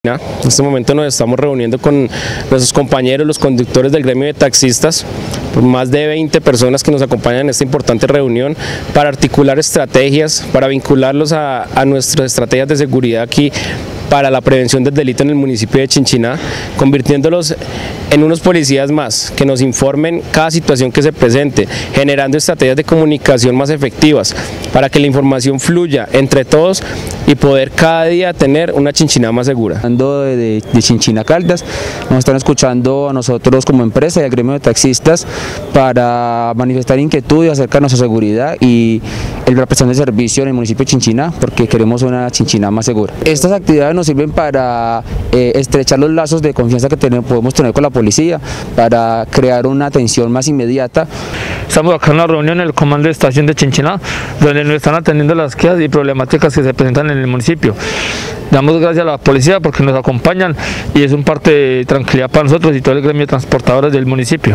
En este momento nos estamos reuniendo con nuestros compañeros, los conductores del gremio de taxistas, más de 20 personas que nos acompañan en esta importante reunión para articular estrategias, para vincularlos a nuestras estrategias de seguridad aquí para la prevención del delito en el municipio de Chinchiná, convirtiéndolos en unos policías más que nos informen cada situación que se presente, generando estrategias de comunicación más efectivas para que la información fluya entre todos y poder cada día tener una Chinchiná más segura. Hablando de Chinchiná Caldas, nos están escuchando a nosotros como empresa y al gremio de taxistas para manifestar inquietud acerca de nuestra seguridad y la prestación de servicio en el municipio de Chinchiná, porque queremos una Chinchiná más segura. Estas actividades nos sirven para estrechar los lazos de confianza que podemos tener con la policía, para crear una atención más inmediata. Estamos acá en la reunión en el comando de estación de Chinchiná, donde nos están atendiendo las quejas y problemáticas que se presentan en el municipio. Damos gracias a la policía porque nos acompañan y es un parte de tranquilidad para nosotros y todo el gremio de transportadores del municipio.